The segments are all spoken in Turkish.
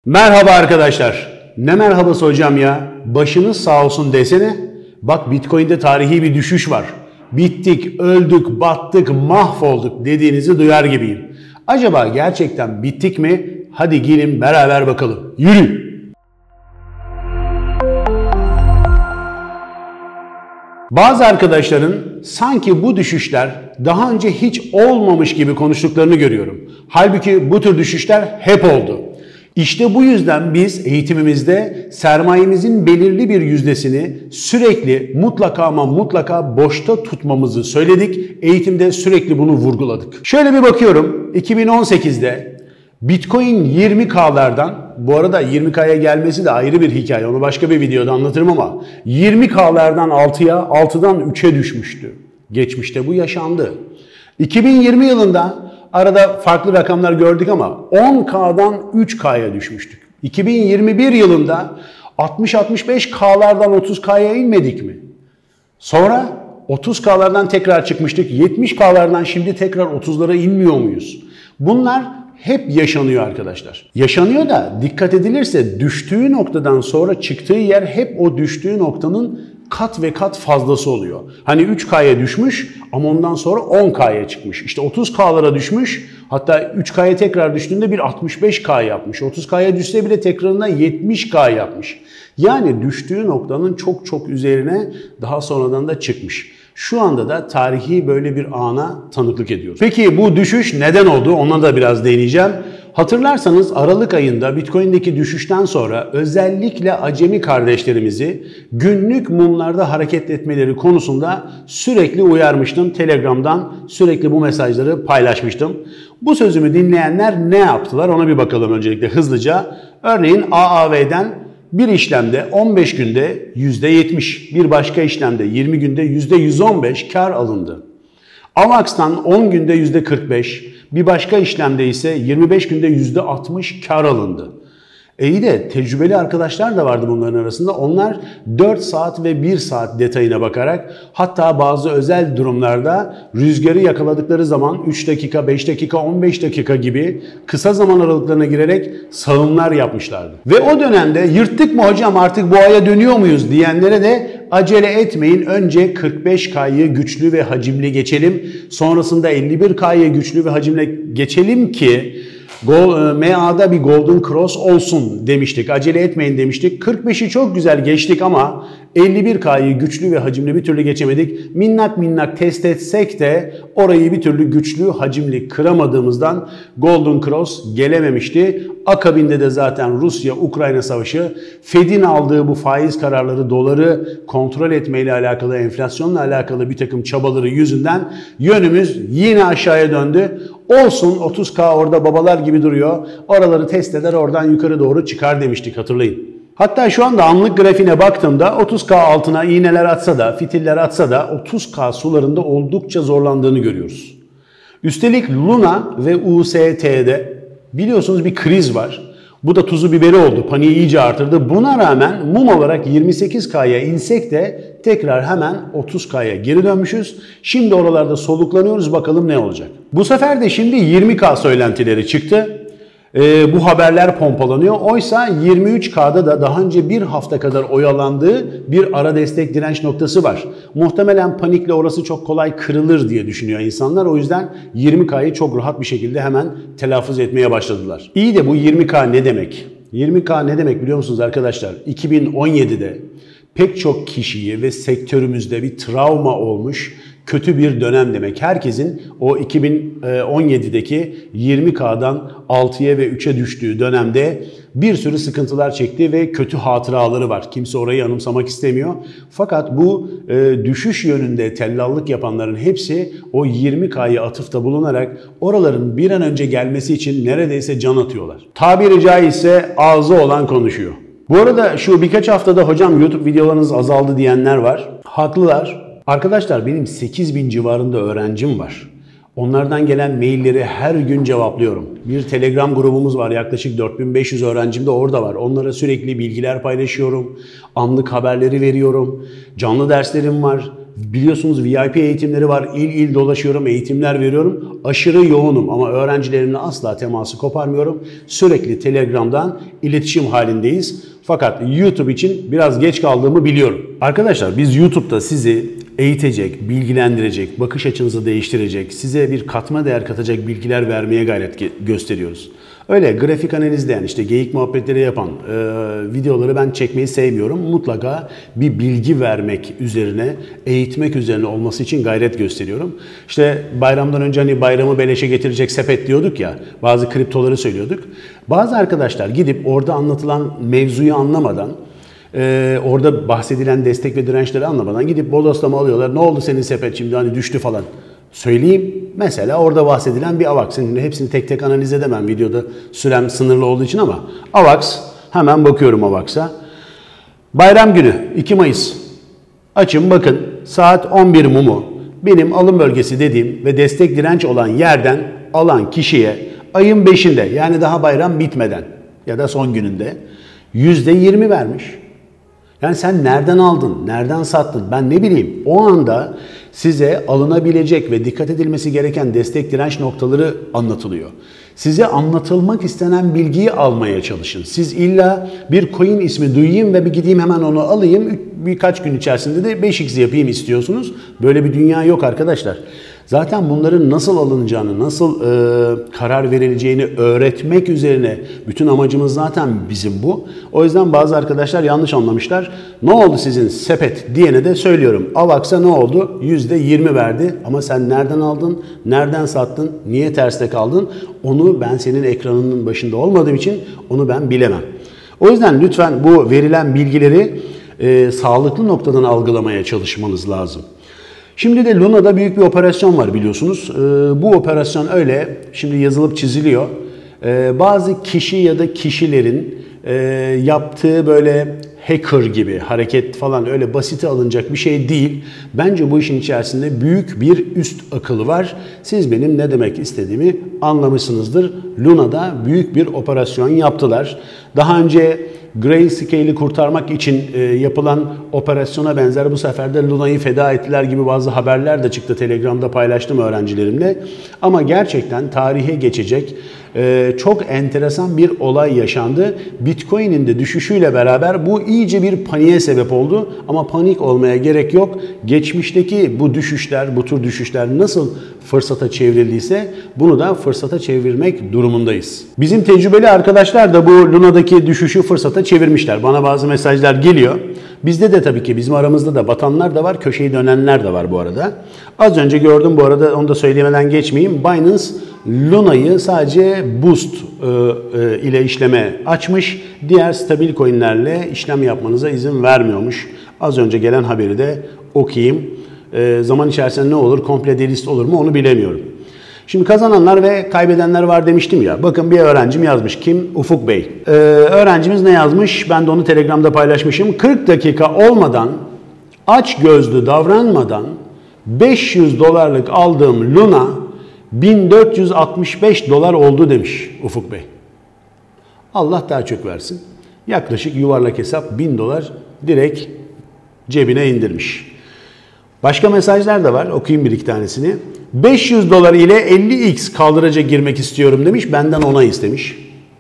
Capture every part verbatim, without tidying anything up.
Merhaba arkadaşlar. Ne merhabası hocam ya? Başınız sağ olsun desene. Bak Bitcoin'de tarihi bir düşüş var. Bittik, öldük, battık, mahvolduk dediğinizi duyar gibiyim. Acaba gerçekten bittik mi? Hadi gelin beraber bakalım. Yürü! Bazı arkadaşların sanki bu düşüşler daha önce hiç olmamış gibi konuştuklarını görüyorum. Halbuki bu tür düşüşler hep oldu. İşte bu yüzden biz eğitimimizde sermayemizin belirli bir yüzdesini sürekli mutlaka ama mutlaka boşta tutmamızı söyledik. Eğitimde sürekli bunu vurguladık. Şöyle bir bakıyorum, iki bin on sekizde Bitcoin yirmi K'lardan, bu arada yirmi K'ya gelmesi de ayrı bir hikaye, onu başka bir videoda anlatırım ama yirmi K'lardan altıya, altıdan üçe düşmüştü. Geçmişte bu yaşandı. iki bin yirmi yılında arada farklı rakamlar gördük ama on K'dan üç K'ya düşmüştük. iki bin yirmi bir yılında altmış altmış beş K'lardan otuz K'ya inmedik mi? Sonra otuz K'lardan tekrar çıkmıştık. yetmiş K'lardan şimdi tekrar otuzlara inmiyor muyuz? Bunlar hep yaşanıyor arkadaşlar. Yaşanıyor da dikkat edilirse düştüğü noktadan sonra çıktığı yer hep o düştüğü noktanın kat ve kat fazlası oluyor. Hani üç K'ya düşmüş ama ondan sonra on K'ya çıkmış. İşte otuz K'lara düşmüş, hatta üç K'ya tekrar düştüğünde bir altmış beş K yapmış. otuz K'ya düşse bile tekrarında yetmiş K yapmış. Yani düştüğü noktanın çok çok üzerine daha sonradan da çıkmış. Şu anda da tarihi böyle bir ana tanıklık ediyoruz. Peki bu düşüş neden oldu? Ona da biraz değineceğim. Hatırlarsanız Aralık ayında Bitcoin'deki düşüşten sonra özellikle acemi kardeşlerimizi günlük mumlarda hareket etmeleri konusunda sürekli uyarmıştım. Telegram'dan sürekli bu mesajları paylaşmıştım. Bu sözümü dinleyenler ne yaptılar ona bir bakalım öncelikle hızlıca. Örneğin A A V'den bir işlemde on beş günde yüzde yetmiş, bir başka işlemde yirmi günde yüzde yüz on beş kar alındı. Avax'tan on günde yüzde kırk beş, bir başka işlemde ise yirmi beş günde yüzde altmış kar alındı. E iyi de tecrübeli arkadaşlar da vardı bunların arasında. Onlar dört saat ve bir saat detayına bakarak, hatta bazı özel durumlarda rüzgarı yakaladıkları zaman üç dakika, beş dakika, on beş dakika gibi kısa zaman aralıklarına girerek sağımlar yapmışlardı. Ve o dönemde yırttık mı hocam artık bu aya dönüyor muyuz diyenlere de acele etmeyin. Önce kırk beş K'yı güçlü ve hacimli geçelim. Sonrasında elli bir K'yı güçlü ve hacimli geçelim ki M A'da bir Golden Cross olsun demiştik. Acele etmeyin demiştik. kırk beşi çok güzel geçtik ama elli bir K'yı güçlü ve hacimli bir türlü geçemedik. Minnak minnak test etsek de orayı bir türlü güçlü hacimli kıramadığımızdan Golden Cross gelememişti. Akabinde de zaten Rusya-Ukrayna savaşı, Fed'in aldığı bu faiz kararları, doları kontrol etmeyle alakalı, enflasyonla alakalı bir takım çabaları yüzünden yönümüz yine aşağıya döndü. Olsun, otuz K orada babalar gibi duruyor. Oraları test eder, oradan yukarı doğru çıkar demiştik, hatırlayın. Hatta şu anda anlık grafiğine baktığımda otuz K altına iğneler atsa da, fitiller atsa da otuz K sularında oldukça zorlandığını görüyoruz. Üstelik Luna ve U S T'de biliyorsunuz bir kriz var. Bu da tuzu biberi oldu. Paniği iyice artırdı. Buna rağmen mum olarak yirmi sekiz K'ya insek de tekrar hemen otuz K'ya geri dönmüşüz. Şimdi oralarda soluklanıyoruz. Bakalım ne olacak. Bu sefer de şimdi yirmi K söylentileri çıktı. Ee, bu haberler pompalanıyor. Oysa yirmi üç K'da da daha önce bir hafta kadar oyalandığı bir ara destek direnç noktası var. Muhtemelen panikle orası çok kolay kırılır diye düşünüyor insanlar. O yüzden yirmi K'yı çok rahat bir şekilde hemen telaffuz etmeye başladılar. İyi de bu yirmi K ne demek? yirmi K ne demek biliyor musunuz arkadaşlar? iki bin on yedi'de pek çok kişiyi ve sektörümüzde bir travma olmuş kötü bir dönem demek. Herkesin o iki bin on yedi'deki yirmi K'dan altıya ve üçe düştüğü dönemde bir sürü sıkıntılar çekti ve kötü hatıraları var. Kimse orayı anımsamak istemiyor. Fakat bu e, düşüş yönünde tellallık yapanların hepsi o yirmi K'ya atıfta bulunarak oraların bir an önce gelmesi için neredeyse can atıyorlar. Tabiri caizse ağzı olan konuşuyor. Bu arada şu birkaç haftada hocam YouTube videolarınız azaldı diyenler var. Haklılar. Arkadaşlar benim sekiz bin civarında öğrencim var. Onlardan gelen mailleri her gün cevaplıyorum. Bir Telegram grubumuz var, yaklaşık dört bin beş yüz öğrencim de orada var. Onlara sürekli bilgiler paylaşıyorum, anlık haberleri veriyorum, canlı derslerim var. Biliyorsunuz V I P eğitimleri var. İl il dolaşıyorum, eğitimler veriyorum. Aşırı yoğunum ama öğrencilerimle asla teması koparmıyorum. Sürekli Telegram'dan iletişim halindeyiz. Fakat YouTube için biraz geç kaldığımı biliyorum. Arkadaşlar biz YouTube'da sizi eğitecek, bilgilendirecek, bakış açınızı değiştirecek, size bir katma değer katacak bilgiler vermeye gayret gösteriyoruz. Öyle grafik analizleyen, işte geyik muhabbetleri yapan e, videoları ben çekmeyi sevmiyorum. Mutlaka bir bilgi vermek üzerine, eğitmek üzerine olması için gayret gösteriyorum. İşte bayramdan önce hani bayramı beleşe getirecek sepet diyorduk ya, bazı kriptoları söylüyorduk. Bazı arkadaşlar gidip orada anlatılan mevzuyu anlamadan, Ee, orada bahsedilen destek ve dirençleri anlamadan gidip bodoslama alıyorlar. Ne oldu senin sepet şimdi hani düştü falan. Söyleyeyim. Mesela orada bahsedilen bir AVAX. Şimdi hepsini tek tek analiz edemem videoda sürem sınırlı olduğu için ama AVAX, hemen bakıyorum AVAX'a. Bayram günü iki Mayıs. Açın bakın saat on bir mumu benim alım bölgesi dediğim ve destek direnç olan yerden alan kişiye ayın beşinde yani daha bayram bitmeden ya da son gününde yüzde yirmi vermiş. Yani sen nereden aldın, nereden sattın ben ne bileyim. O anda size alınabilecek ve dikkat edilmesi gereken destek direnç noktaları anlatılıyor. Size anlatılmak istenen bilgiyi almaya çalışın. Siz illa bir coin ismi duyayım ve bir gideyim hemen onu alayım. Birkaç gün içerisinde de beş x yapayım istiyorsunuz. Böyle bir dünya yok arkadaşlar. Zaten bunların nasıl alınacağını, nasıl e, karar verileceğini öğretmek üzerine bütün amacımız zaten bizim bu. O yüzden bazı arkadaşlar yanlış anlamışlar. Ne oldu sizin sepet diyene de söylüyorum. AVAX'a ne oldu? yüzde yirmi verdi. Ama sen nereden aldın, nereden sattın, niye terste kaldın? Onu ben senin ekranının başında olmadığım için onu ben bilemem. O yüzden lütfen bu verilen bilgileri e, sağlıklı noktadan algılamaya çalışmanız lazım. Şimdi de Luna'da büyük bir operasyon var biliyorsunuz. Ee, bu operasyon öyle, şimdi yazılıp çiziliyor. Ee, bazı kişi ya da kişilerin e, yaptığı böyle hacker gibi hareket falan öyle basite alınacak bir şey değil. Bence bu işin içerisinde büyük bir üst akıl var. Siz benim ne demek istediğimi anlamışsınızdır. Luna'da büyük bir operasyon yaptılar. Daha önce Grayscale'i kurtarmak için e, yapılan operasyona benzer bu sefer de Luna'yı feda ettiler gibi bazı haberler de çıktı. Telegram'da paylaştım öğrencilerimle. Ama gerçekten tarihe geçecek e, çok enteresan bir olay yaşandı. Bitcoin'in de düşüşüyle beraber bu iyice bir paniğe sebep oldu. Ama panik olmaya gerek yok. Geçmişteki bu düşüşler, bu tür düşüşler nasıl fırsata çevrildiyse bunu da fırsata çevirmek durumundayız. Bizim tecrübeli arkadaşlar da bu Luna'daki düşüşü fırsata çevirmişler. Bana bazı mesajlar geliyor. Bizde de tabii ki bizim aramızda da batanlar da var, köşeyi dönenler de var bu arada. Az önce gördüm bu arada, onu da söylemeden geçmeyeyim. Binance Luna'yı sadece Boost e, e, ile işleme açmış. Diğer stabil coinlerle işlem yapmanıza izin vermiyormuş. Az önce gelen haberi de okuyayım. E, zaman içerisinde ne olur, komple delist olur mu onu bilemiyorum. Şimdi kazananlar ve kaybedenler var demiştim ya. Bakın bir öğrencim yazmış. Kim? Ufuk Bey. Ee, öğrencimiz ne yazmış? Ben de onu Telegram'da paylaşmışım. kırk dakika olmadan, aç gözlü davranmadan beş yüz dolarlık aldığım Luna bin dört yüz altmış beş dolar oldu demiş Ufuk Bey. Allah daha çok versin. Yaklaşık yuvarlak hesap bin dolar direkt cebine indirmiş. Başka mesajlar da var. Okuyayım bir iki tanesini. beş yüz dolar ile elli x kaldıraca girmek istiyorum demiş. Benden ona istemiş.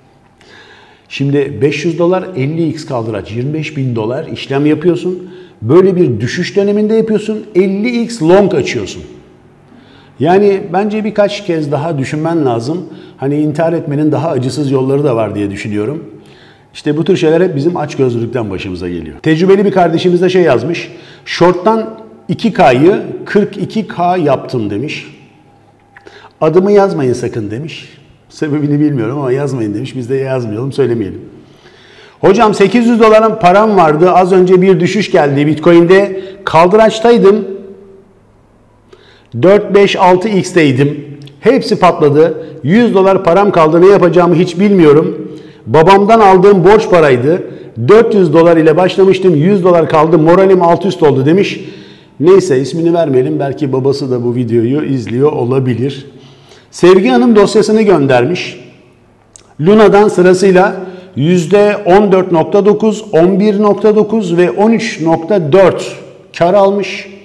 Şimdi beş yüz dolar elli x kaldıraç yirmi beş bin dolar işlem yapıyorsun. Böyle bir düşüş döneminde yapıyorsun. elli x long açıyorsun. Yani bence birkaç kez daha düşünmen lazım. Hani intihar etmenin daha acısız yolları da var diye düşünüyorum. İşte bu tür şeyler hep bizim açgözlülükten başımıza geliyor. Tecrübeli bir kardeşimiz de şey yazmış. Short'tan iki K'yı kırk iki K yaptım demiş. Adımı yazmayın sakın demiş. Sebebini bilmiyorum ama yazmayın demiş. Biz de yazmayalım, söylemeyelim. Hocam sekiz yüz doların param vardı. Az önce bir düşüş geldi. Bitcoin'de kaldıraçtaydım. dört beş altı x'teydim. Hepsi patladı. yüz dolar param kaldı. Ne yapacağımı hiç bilmiyorum. Babamdan aldığım borç paraydı. dört yüz dolar ile başlamıştım. yüz dolar kaldı. Moralim alt üst oldu demiş. Neyse ismini vermeyelim. Belki babası da bu videoyu izliyor olabilir. Sevgi Hanım dosyasını göndermiş. Luna'dan sırasıyla yüzde on dört nokta dokuz, on bir nokta dokuz ve on üç nokta dört kar almış.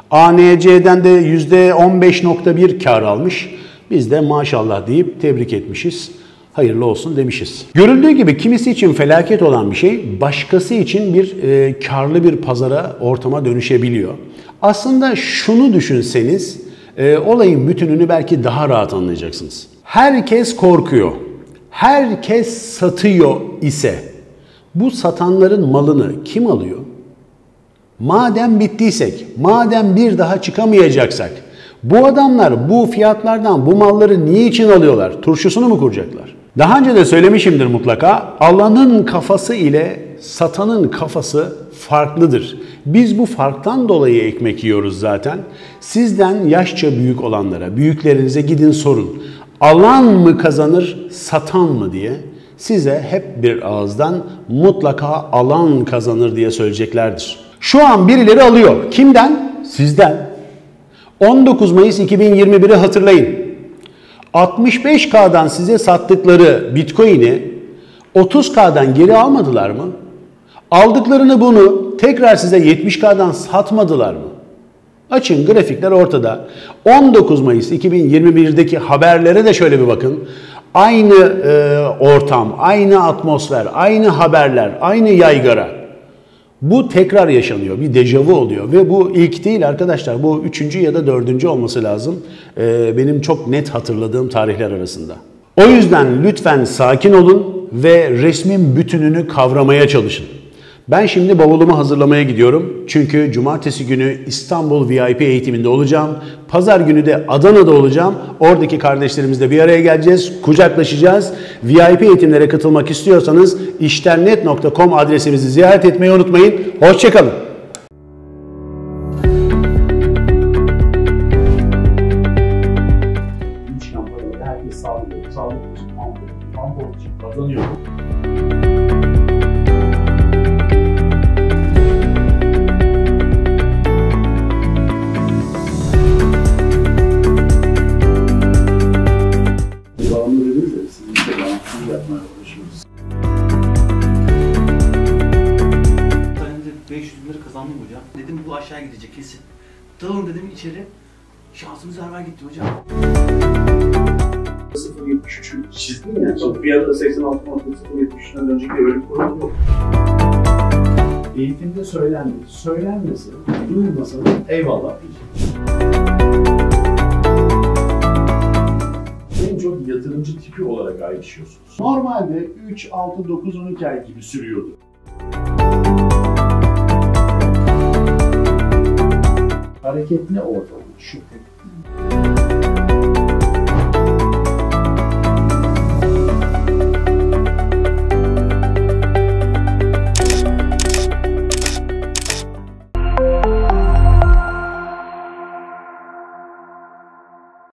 A N C'den de yüzde on beş nokta bir kar almış. Biz de maşallah deyip tebrik etmişiz. Hayırlı olsun demişiz. Görüldüğü gibi kimisi için felaket olan bir şey başkası için bir e, karlı bir pazara, ortama dönüşebiliyor. Aslında şunu düşünseniz e, olayın bütününü belki daha rahat anlayacaksınız. Herkes korkuyor. Herkes satıyor ise bu satanların malını kim alıyor? Madem bittiysek, madem bir daha çıkamayacaksak bu adamlar bu fiyatlardan bu malları niçin alıyorlar? Turşusunu mu kuracaklar? Daha önce de söylemişimdir mutlaka. Alanın kafası ile satanın kafası farklıdır. Biz bu farktan dolayı ekmek yiyoruz zaten. Sizden yaşça büyük olanlara, büyüklerinize gidin sorun. Alan mı kazanır, satan mı diye. Size hep bir ağızdan mutlaka alan kazanır diye söyleyeceklerdir. Şu an birileri alıyor. Kimden? Sizden. on dokuz Mayıs iki bin yirmi bir'i hatırlayın. altmış beş K'dan size sattıkları Bitcoin'i otuz K'dan geri almadılar mı? Aldıklarını bunu tekrar size yetmiş K'dan satmadılar mı? Açın, grafikler ortada. on dokuz Mayıs iki bin yirmi bir'deki haberlere de şöyle bir bakın. Aynı e, ortam, aynı atmosfer, aynı haberler, aynı yaygara. Bu tekrar yaşanıyor, bir dejavu oluyor ve bu ilk değil arkadaşlar, bu üçüncü ya da dördüncü olması lazım ee, benim çok net hatırladığım tarihler arasında. O yüzden lütfen sakin olun ve resmin bütününü kavramaya çalışın. Ben şimdi bavulumu hazırlamaya gidiyorum çünkü cumartesi günü İstanbul V I P eğitiminde olacağım. Pazar günü de Adana'da olacağım. Oradaki kardeşlerimizle bir araya geleceğiz, kucaklaşacağız. V I P eğitimlere katılmak istiyorsanız iştennet nokta com adresimizi ziyaret etmeyi unutmayın. Hoşçakalın. Üç kampanyada herkes sağlıklı, sağlıklı için, tampon için kazanıyor. beş yüz lira kazandım hocam. Dedim bu aşağı gidecek kesin. Dalın dedim içeri. Şansımız yaver gitti hocam. sıfır virgül yetmiş üç'ü çizdim yani. Sonra fiyatı seksen altı nokta sıfır yetmiş üç'ten önceki öyle bir kural yok. Eğitimde söylendi. Söylenmesi, duyulmasa da eyvallah diyeceğim. En çok yatırımcı tipi olarak ayrışıyorsunuz. Normalde üç, altı, dokuz, on iki ay gibi sürüyordu. Hareket ne orada? Şu.